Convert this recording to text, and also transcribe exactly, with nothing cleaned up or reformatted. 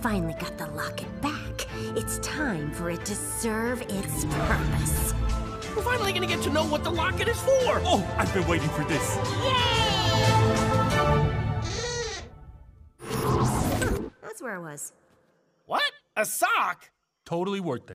finally got the locket back, it's time for it to serve its purpose. We're finally gonna get to know what the locket is for! Oh, I've been waiting for this. Huh, that's where I was. What? A sock? Totally worth it.